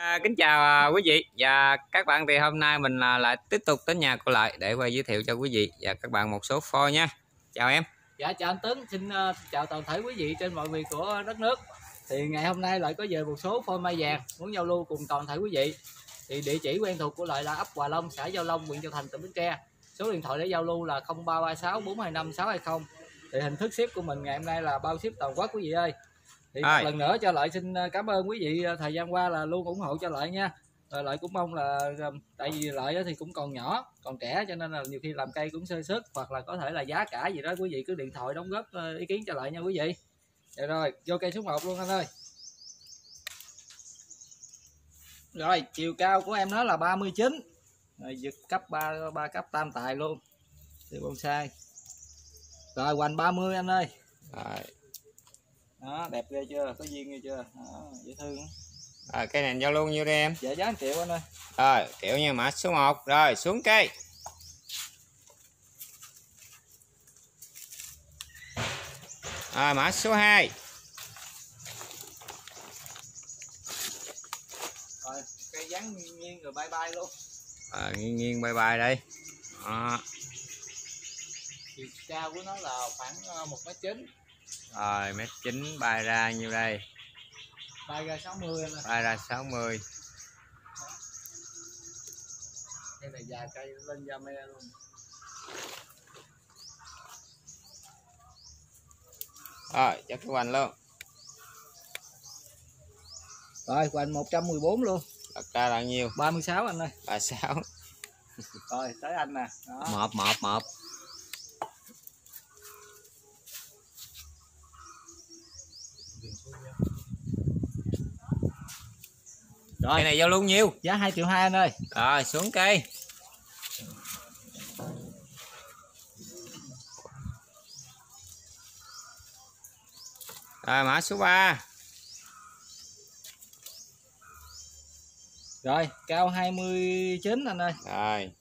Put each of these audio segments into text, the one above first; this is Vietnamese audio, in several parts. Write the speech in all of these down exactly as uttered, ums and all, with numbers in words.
À, kính chào quý vị và các bạn. Thì hôm nay mình lại tiếp tục đến nhà cô Lợi để quay giới thiệu cho quý vị và các bạn một số phôi nha. Chào em. Dạ chào anh Tấn, xin uh, chào toàn thể quý vị trên mọi miền của đất nước. Thì ngày hôm nay Lợi có về một số phôi mai vàng muốn giao lưu cùng toàn thể quý vị. Thì địa chỉ quen thuộc của Lợi là ấp Hòa Long, xã Giao Long, huyện Châu Thành, tỉnh Bến Tre. Số điện thoại để giao lưu là không ba ba sáu bốn hai năm sáu hai không. Thì hình thức ship của mình ngày hôm nay là bao ship toàn quốc quý vị ơi. Thì một lần nữa cho Lợi xin cảm ơn quý vị thời gian qua là luôn ủng hộ cho Lợi nha. Rồi Lợi cũng mong là, tại vì Lợi thì cũng còn nhỏ còn trẻ cho nên là nhiều khi làm cây cũng sơ sức, hoặc là có thể là giá cả gì đó quý vị cứ điện thoại đóng góp ý kiến cho Lợi nha quý vị. Rồi, rồi vô cây số một luôn anh ơi. Rồi chiều cao của em nó là ba mươi chín, rồi giật cấp ba ba cấp tam tài luôn, thì bonsai. Rồi hoành ba mươi anh ơi. Rồi. Đó, đẹp ghê chưa, có duyên ghê chưa. Đó, dễ thương. À, cây này giao luôn nhiêu đi em? Dạ giá một triệu anh ơi. Rồi triệu nha, mã số một. Rồi xuống cây. Rồi mã số hai. Rồi cây dáng nghiêng nghiêng rồi bay bay luôn. À, nghiêng nghiêng bay bay đây. Đó. Chiều cao của nó là khoảng một mét chín. Rồi mét chín bay ra nhiêu đây? Bay ra sáu mươi anh ơi. Bay ra sáu mươi. Cây này già cây lên da me luôn. Rồi cho cái hoành luôn. Rồi hoành một trăm mười bốn luôn. Đặt ra là nhiêu? ba mươi sáu anh ơi. ba mươi sáu. Rồi tới anh nè. Đó. Một một một. Rồi cái này giao luôn nhiêu? Giá hai triệu hai anh ơi. Rồi xuống cây. Rồi mã số ba. Rồi cao hai mươi chín anh ơi. Rồi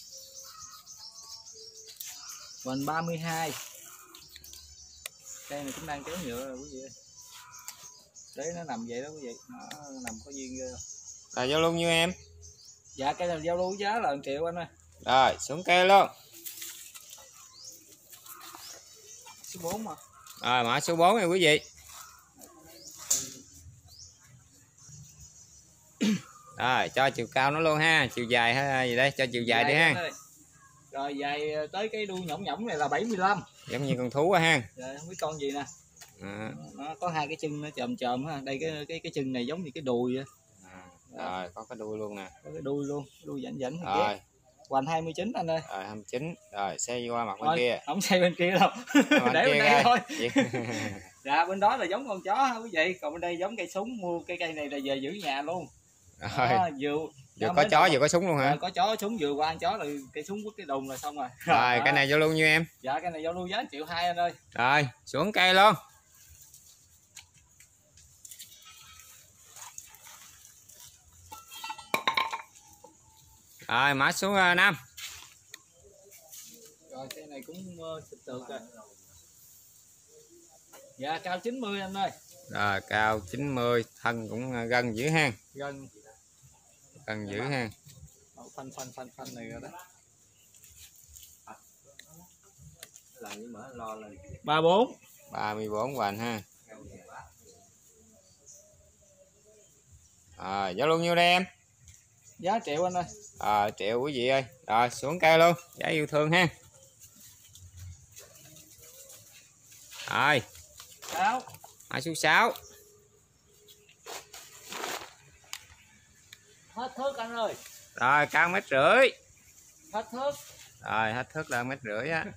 hoành ba mươi hai. Cây này cũng đang kéo nhựa rồi quý vị ơi. Đấy nó nằm vậy đó quý vị, nó nằm có duyên ghê. Là giao luôn nhiêu em? Dạ cây này giao lưu giá là một triệu anh ơi. Rồi xuống cây luôn. Số bốn mà. Rồi mã số bốn này quý vị. Rồi cho chiều cao nó luôn ha, chiều dài hay gì đây, cho chiều dài, dài đi ha. Rồi dài tới cái đuôi nhõng nhõng này là bảy mươi lăm. Giống như con thú quá ha. Rồi không biết con gì nè. À. Nó có hai cái chân nó chòm chòm ha. Đây cái cái cái chân này giống như cái đùi vậy. À. Rồi có cái đuôi luôn nè. Có cái đuôi luôn, đuôi rảnh rảnh. Rồi. Hoành hai mươi chín anh ơi. Rồi hai mươi chín. Rồi xe qua mặt bên Thôi, kia. không xe bên kia đâu. Để bên đây thôi. Dạ bên đó là giống con chó ha quý vị, còn bên đây giống cây súng, mua cây cây này là về giữ nhà luôn. Rồi. Đó, vừa vừa có chó vừa có súng luôn hả? À, có chó súng vừa qua ăn chó là cây súng quất cái đùng là xong rồi. Rồi, rồi cái này giao lưu nhiêu em? Dạ cái này giao lưu giá triệu hai anh ơi. Rồi xuống cây luôn. Rồi mã số năm. Rồi cây này cũng uh, sụp sượt rồi. Dạ cao chín mươi anh ơi. Rồi cao chín mươi, thân cũng gần dữ ha. Gần gần dữ ha. Phanh phanh phanh phanh này rồi đó. ba mươi bốn. ba mươi bốn hoành ha. Rồi giao luôn nhiêu đây em? Giá triệu anh ơi. Ờ triệu quý vị ơi. Rồi xuống cây luôn, giá yêu thương ha. Rồi sáu. mã số sáu. Hết thước anh ơi. Rồi cao mét rưỡi. Hết thước. Rồi hết thước là mét rưỡi á.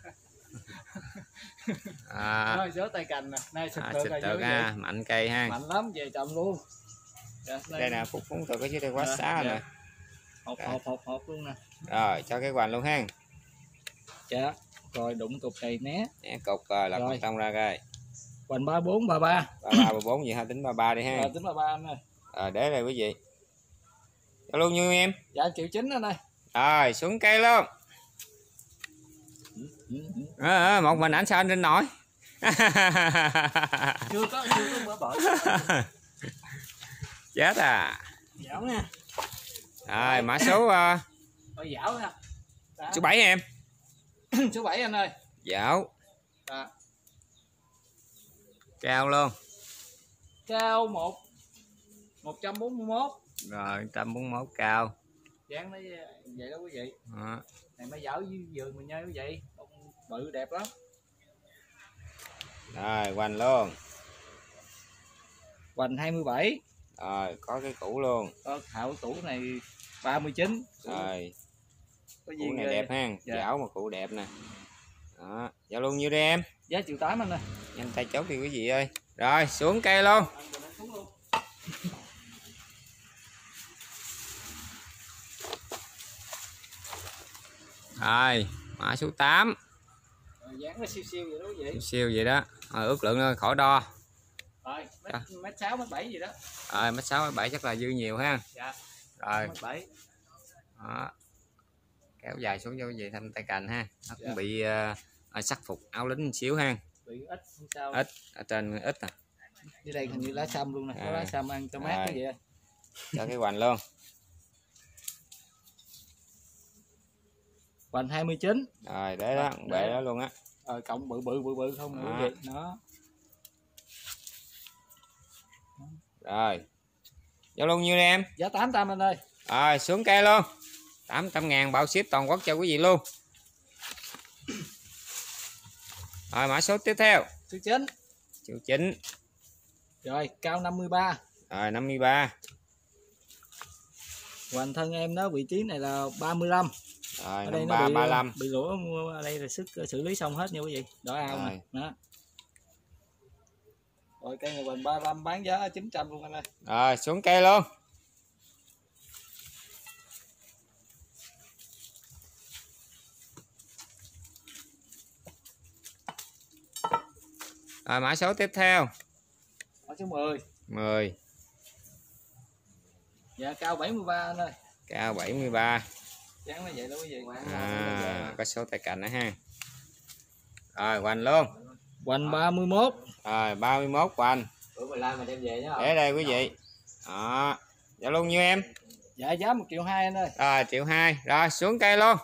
À, rồi gió tay cành nè, nay xịt à, tượng, xịt rồi tượng ha, mạnh cây ha. mạnh lắm, về trồng luôn. Dạ, đây, đây nè, phúc phúng từ cái dưới đây quá dạ, xá dạ. Nè. Hộp hộp hộp hộp luôn nè. Rồi cho cái hoành luôn ha. Dạ. Rồi đụng cục này né. Né cục rồi là rồi. Con trong ra coi. Hoành ba mươi bốn ba mươi ba. ba mươi ba ba mươi bốn gì ha, tính ba mươi ba đi ha. Rồi tính ba mươi ba anh ơi. Rồi để đây quý vị. Cho luôn nhiêu em? Dạ triệu chín anh ơi. Rồi xuống cây luôn. À, một mình ảnh sao anh lên nổi. chưa có chưa có bữa bở. Chết à. Dảo nè. Rồi mã số uh, Rồi dảo nè. Đó. số bảy em. Số bảy anh ơi. Dảo. Đó. Cao luôn. Cao một một trăm bốn mươi mốt. Rồi một trăm bốn mươi mốt cao. Dáng nó vậy đó quý vị. Đó. Này mới dảo với vườn mình nha quý vị. Bự đẹp lắm. Rồi hoành luôn. Hoành hai mươi bảy. Rồi có cái củ luôn. Có hậu củ này ba mươi chín. Rồi. Có Củ này đẹp ha. dạ. Dảo mà củ đẹp nè. Đó. Giao luôn nhiêu đi em? Giá triệu tám anh ơi. Nhanh tay chốt đi quý vị ơi. Rồi xuống cây luôn. Rồi mã số tám. Rồi, dáng nó siêu siêu vậy đó quý vị. Siêu, siêu vậy đó. Rồi ước lượng thôi khỏi đo. Rồi mét sáu mét bảy gì đó. Rồi mét sáu mét bảy chắc là dư nhiều ha. Dạ. Rồi mét bảy. Đó. Kéo dài xuống cho quý vị thăm tay cành ha. Nó cũng dạ. bị uh, sắc phục áo lính một xíu ha. Bị ít không sao. Ít ở trên ít nè. Dưới đây hình như lá sâm luôn nè, có à. lá sâm ăn cho mát cái gì. Cho cái hoành luôn. Hoành hai mươi chín. Rồi để đó, bệ đó luôn á. Rồi cộng bự bự bự bự không đó. Quý vị. Đó. Rồi. Giao luôn nhiêu đi em? Giá tám trăm anh ơi. Rồi xuống cây luôn. tám trăm ngàn bao ship toàn quốc cho quý vị luôn. Rồi mã số tiếp theo. Số chín. Số chín. Rồi cao năm mươi ba. Rồi năm mươi ba. Hoành thân em nó vị trí này là ba mươi lăm. Rồi ở đây ba, nó bị, ba mươi lăm. bị lỗ ở đây là sức xử lý xong hết nha quý vị. Đỏ ao nè. Đó. Rồi cây này hoành ba mươi lăm bán giá chín trăm luôn anh ơi. Rồi xuống cây luôn. Rồi mã số tiếp theo. Mã số mười. mười. Dạ cao bảy mươi ba anh ơi. Cao bảy mươi ba. Dáng nó vậy đó quý vị. À, có số tay cành nữa ha. Rồi hoành luôn. Hoành ba mươi mốt. Rồi ba mươi mốt hoành. Bữa mười lăm mà đem về nhá. Để đây quý vị. Đó. Dạ luôn nhiêu em? Dạ giá một triệu hai anh ơi. Rồi triệu hai. Rồi xuống cây luôn.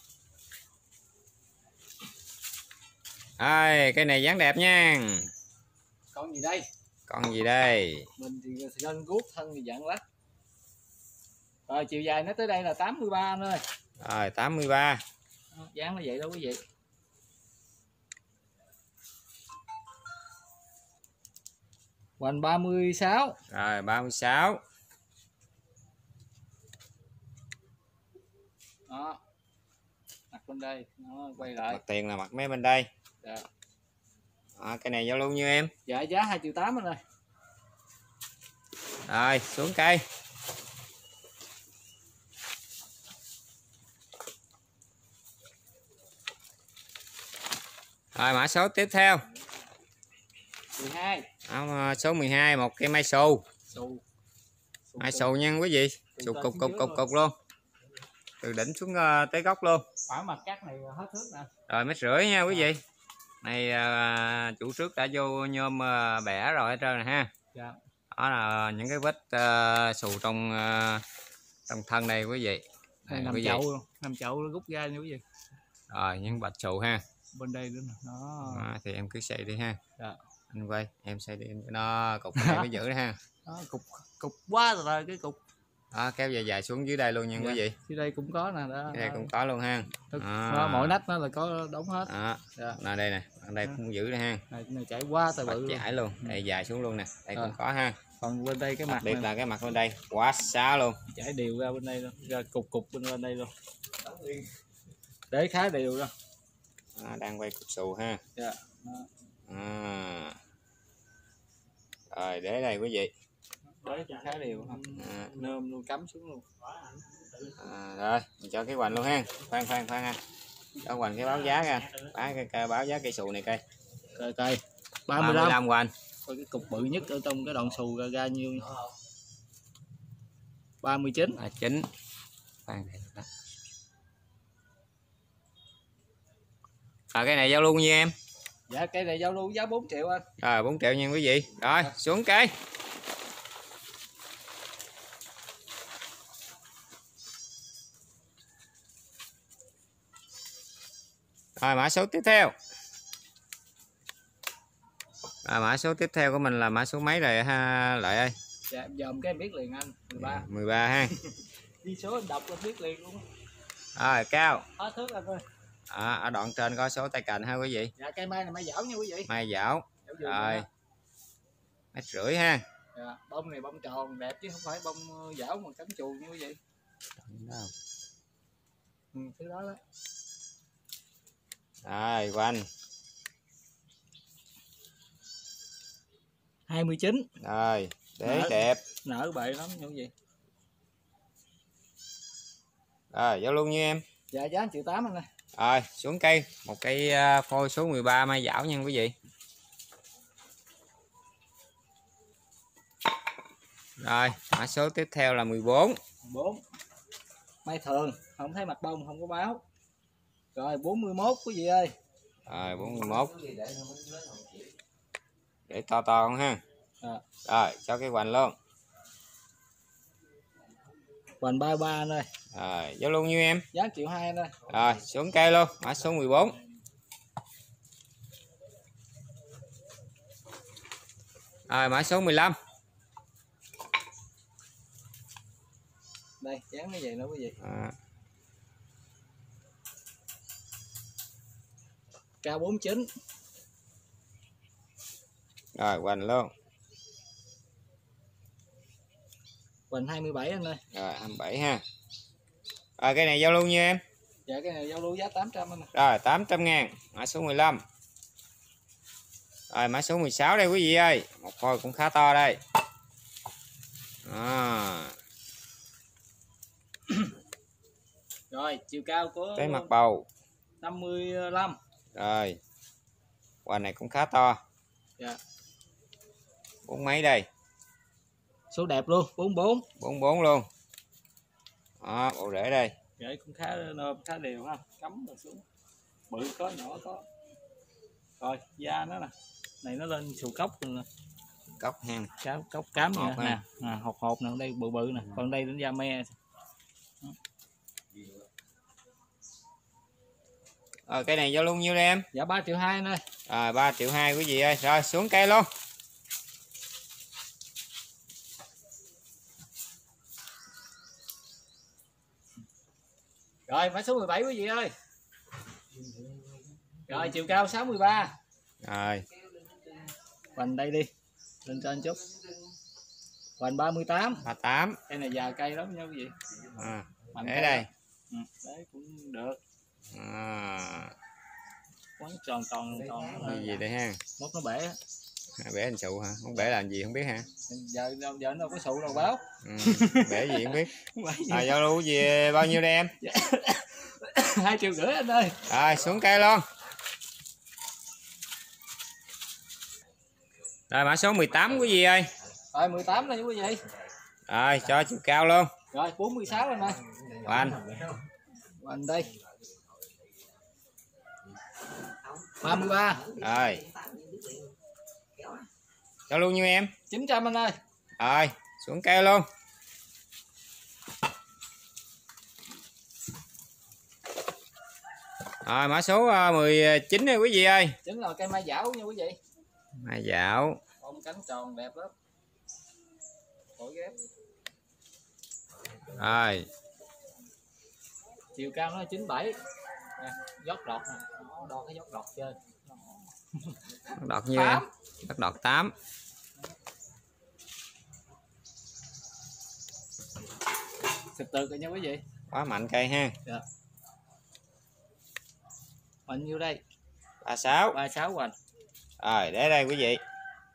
Rồi cây này dáng đẹp nha. Con gì đây? Con gì đây? Mình thì gân guốc, thân thì dạng lách. Rồi chiều dài nó tới đây là tám mươi ba anh ơi. Rồi tám mươi ba. Dáng nó vậy đó quý vị. Hoành ba mươi sáu. Rồi ba mươi sáu. Đó. Mặt bên đây, nó quay lại. Mặt tiền là mặt mé bên đây. Dạ. Đó, cái này giao luôn như em. Dạ giá hai triệu tám anh ơi. Rồi xuống cây. Rồi mã số tiếp theo. mười hai. Đó, số mười hai, một cây mai xù. Xù. Mai xù nha quý vị. Xù cục cục cục cục luôn. Từ đỉnh xuống uh, tới gốc luôn. Khoảng mặt cắt này hết thước nè. Rồi mét rưỡi nha quý vị. Này uh, chủ trước đã vô nhôm uh, bẻ rồi hết trơn nè ha. Dạ. Đó là những cái vết uh, xù trong uh, trong thân đây quý vị. Đây nằm chậu luôn, nằm chậu nó rút ra nha quý vị. Rồi những bạch xù ha. Bên đây nữa nè. Đó. Đó, thì em cứ xây đi ha. Dạ. Anh quay em xây đi cho nó cục này mới giữ đó ha. Đó, cục cục quá rồi cái cục. Đó, kéo dài dài xuống dưới đây luôn nha Dạ. quý vị. Dưới đây cũng có nè đó. Dưới đây cũng có luôn ha. Đó, À. mỗi nách nó là có đóng hết. Đó. Dạ. Là đây nè, ở đây Đó. cũng giữ đây ha. Này, này chảy quá tay bự Chảy luôn, đây dài xuống luôn nè, đây à. cũng có ha. Còn bên đây cái mặt biệt này, là cái mặt bên đây quá xá luôn, chảy đều ra bên đây luôn, ra cục cục bên bên đây luôn, để khá đều ra. À, đang quay cục xù ha. Dạ. À. Rồi để đây quý vị, Đấy cũng khá đều không? à. Nôm luôn, cắm xuống luôn. À, rồi mình cho cái hoành luôn ha. Khoan khoan khoan ha, cho hoành cái báo giá ra, báo cái, cái báo giá cây xù này cây Cây cây ba mươi lăm hoành. Coi cái cục bự nhất ở trong cái đoạn xù ra ra nhiêu? ba mươi chín. À, chín. Khoan đó. À, cái này giao luôn như em. Dạ cây này giao lưu giá bốn triệu anh. Rồi bốn triệu nha quý vị. Rồi xuống cây. Rồi mã số tiếp theo. À, mã số tiếp theo của mình là mã số mấy rồi ha Lợi ơi? Dạ, dòm cái em biết liền anh. mười ba. mười ba ha. Đi số em đọc em biết liền luôn. Rồi cao. Hết thước anh ơi. À, ở đoạn trên có số tay cành ha quý vị. Dạ, cây mai này mai dảo nha quý vị. Mai dảo. Rồi. Mét rưỡi ha. Dạ, bông này bông tròn đẹp chứ không phải bông dảo mà cắm chuồng nha quý vị. Ừ, thứ đó đó. Rồi quanh. hai mươi chín. Rồi, đế nở, đẹp. Nở bệ lắm nha quý vị. Rồi, giao luôn như em. Dạ, giá một triệu tám anh ơi. Rồi, xuống cây, một cây phôi số mười ba mai dảo nha quý vị. Rồi, mã số tiếp theo là mười bốn. mười bốn. Mai thường, không thấy mặt bông, không có báo. Rồi, bốn mươi mốt quý vị ơi. Rồi, bốn mươi mốt. Để to to không ha. À. Rồi, cho cái hoành luôn. Hoành ba mươi ba anh ơi. Rồi, giao luôn như em. Giá một triệu hai anh ơi. Rồi, xuống cây luôn, mã số mười bốn. Rồi, mã số mười lăm. Đây, dán cái gì nữa quý vị. À. K bốn mươi chín. Rồi, hoành luôn. Hoành hai mươi bảy anh ơi. Rồi, hai mươi bảy ha. Rồi, cái này giao luôn như em. Dạ, cái này giao lưu giá tám trăm anh ơi. Rồi, tám trăm ngàn, mã số mười lăm. Rồi, mã số mười sáu đây quý vị ơi. Một phôi cũng khá to đây. À. Rồi, chiều cao của Cái mặt bầu năm mươi lăm. Rồi, hoành này cũng khá to. Dạ. Bốn mấy đây. Số đẹp luôn, bốn mươi bốn. bốn mươi bốn luôn. Đó, bộ rễ đây. Rễ cũng khá nôm, khá đều ha. Cắm rồi xuống. Bự có, nhỏ có. Rồi, da nó nè. Này nó lên sù cốc rồi nè. Cốc hen. Cốc, cốc cám hột nè. Nè, à, hột hột nè, đây bự bự nè. Còn đây đến da me. Rồi, cái này giao luôn nhiêu đây em? Dạ ba triệu hai anh ơi. Rồi, ba triệu hai quý vị ơi. Rồi, xuống cây luôn. Rồi, mã số mười bảy quý vị ơi. Rồi, chiều cao sáu mươi ba. Rồi. Hoành đây đi. Lên trên chút. Hoành ba mươi tám. ba mươi tám. Cây này già cây lắm nha quý vị. À, Hoành để đây. Ừ, đấy cũng được. À. Quán tròn tròn tròn. Cái gì đây ha? Mốt nó bể. À, bể hình sụ hả? Không bể làm gì không biết ha? Giờ giờ nó đâu có sụ đâu báo. Ừ, bể gì không biết. À, giao lưu gì bao nhiêu đây em? Hai triệu rưỡi anh ơi. Rồi, xuống cây luôn. Rồi, mã số mười tám quý vị ơi. Rồi, mười tám này quý vị. Rồi, cho chiều cao luôn. Rồi, bốn mươi sáu anh ơi. Hoành. Hoành đây. ba mươi ba. Rồi. Cho luôn như em. chín trăm anh ơi. Rồi, xuống cây luôn. Rồi, mã số mười chín này quý vị ơi. Chính là cây mai dảo nha quý vị. Mai dảo. Bông cánh tròn đẹp lắm. Khỏi ghép. Rồi. Chiều cao nó chín mươi bảy. Nè, dốc đọt nè. Nó đo cái dốc đọt chơi. Đọt nhiêu em? Đọt đọt tám. Sực từ rồi nha quý vị. Quá mạnh cây ha. Dạ. Hoành nhiêu đây? ba mươi sáu. ba mươi sáu hoành. Rồi, để đây quý vị.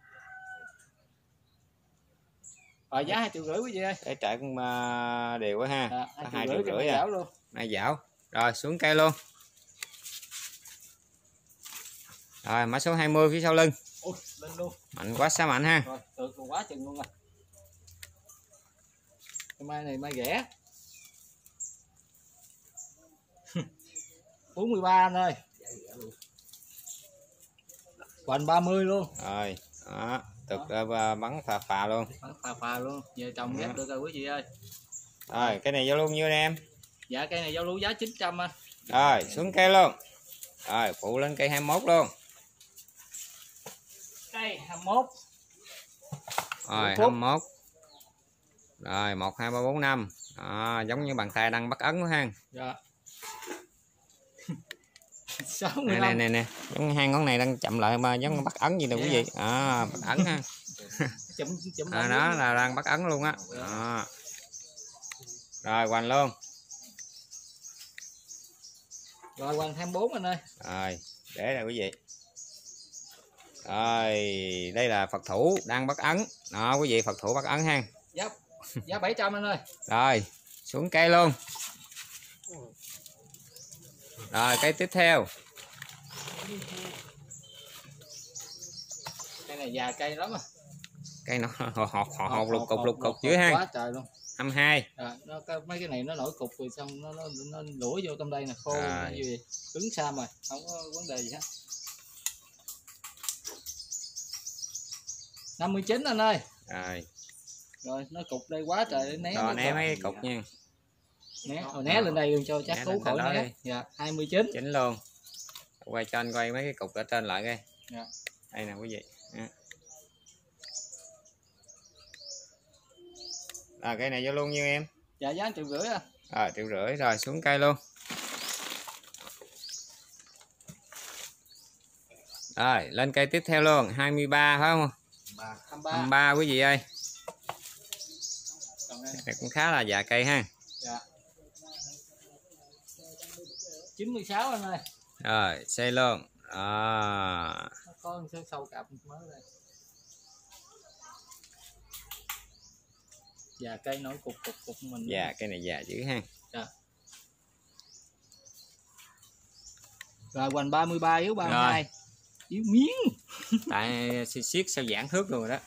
Rồi, giá hai triệu rưỡi quý vị ơi. Để trại cũng đều quá ha. À, Có hai hai triệu triệu rưỡi rưỡi à. luôn. Mai dảo. Rồi, xuống cây luôn. Rồi, mã số hai mươi phía sau lưng. Ui, lên luôn. Mạnh quá sao mạnh ha. Rồi, từ quá chừng luôn rồi. Cái mai này mai ghẻ. bốn mươi ba anh ơi. Hoành ba mươi luôn. Rồi, đó, thực bắn phà phà luôn. Bắn phà phà luôn. Về trồng ghép được rồi quý vị ơi. Rồi, cái này giao luôn nhiêu anh em? Dạ, cây này giao lưu giá chín trăm anh. Rồi, xuống cây luôn. Rồi phụ lên cây hai mươi mốt luôn. Cây hai mươi mốt. Rồi hai mươi mốt. Rồi một hai ba bốn năm. Đó, giống như bàn tay đang bắt ấn ha. Dạ. Nè nè nè nè, giống như hai ngón này đang chậm lại mà giống bắt ấn gì đâu quý vị. À, bắt ấn ha. Chụm, chụm À, đó là đang bắt ấn luôn á. Đó. Rồi hoành luôn. Rồi hoành hai mươi bốn anh ơi. Rồi, để rồi quý vị. Rồi, đây là Phật thủ đang bắt ấn. Đó quý vị, Phật thủ bắt ấn ha. Giá, giá bảy trăm anh ơi. Rồi, xuống cây luôn. Rồi, cây tiếp theo. Cây này già cây lắm à. Cây nó hột hột hột lục cục lục cục dưới ha. Quá trời luôn. hai mươi hai. À, nó cái, mấy cái này nó nổi cục rồi xong nó nó nó lũa vô trong đây nè, khô à. gì cứng xa mà không có vấn đề gì hết. năm mươi chín anh ơi. Rồi. Rồi nó cục đây quá trời, né. Rồi né mấy cái cục nha. Né, rồi né lên đây luôn cho chắc cứu khỏi né. Dạ, hai mươi chín. Chín luôn. Quay cho anh quay mấy cái cục ở trên lại coi. Dạ. Đây nè quý vị. Rồi cây này vô luôn như em. Dạ giá triệu rưỡi à. Rồi triệu rưỡi. Rồi xuống cây luôn. Rồi lên cây tiếp theo luôn. hai mươi ba phải không? hai mươi ba quý vị ơi. Này cũng khá là già cây ha. Dạ. chín mươi sáu anh ơi. Rồi xây luôn. À. Có sâu sâu cặp mới đây. Già cây nổi cục cục cục mình. Dạ cây này già dữ ha. Dạ. Rồi hoành ba mươi ba yếu ba mươi hai. Yếu miếng. Tại siết sao giãn thước rồi đó.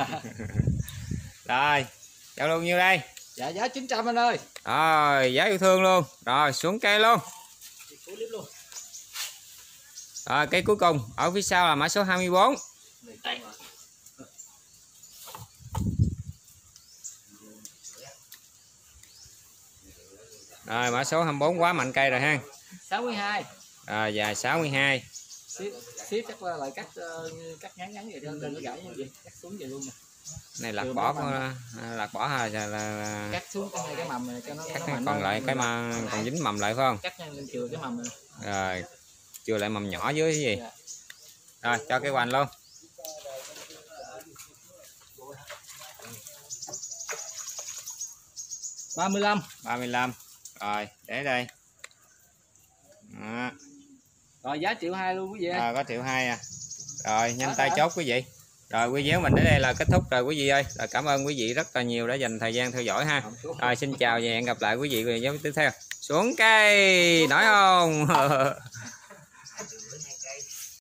Rồi chào luôn nhiêu đây? Dạ giá chín trăm anh ơi. Rồi giá yêu thương luôn. Rồi xuống cây luôn. Rồi cây cuối cùng ở phía sau là mã số hai mươi bốn. Rồi mã số hai mươi bốn quá mạnh cây rồi ha. sáu mươi hai. Rồi dài sáu mươi hai. Xếp, xếp chắc là lại cắt uh, cắt ngắn ngắn vậy đó, đừng có gãy như vậy, cắt xuống vậy luôn nè. Này lạc bỏ lạc bỏ hay là, là cắt xuống cái hai cái mầm này cho nó, cắt nó còn mạnh lại cái mà còn dính mầm lại phải không? Cắt lên chừa cái mầm này. Rồi chừa lại mầm nhỏ dưới cái gì. Dạ. Rồi cho cái hoành luôn. ba mươi lăm. ba mươi lăm. Rồi để đây. Đó. Rồi giá triệu hai luôn quý vị. À, có triệu hai à. Rồi nhanh tay chốt quý vị. Rồi video mình đến đây là kết thúc rồi quý vị ơi. Rồi cảm ơn quý vị rất là nhiều đã dành thời gian theo dõi ha. Rồi xin chào và hẹn gặp lại quý vị video tiếp theo. Xuống cây nổi không?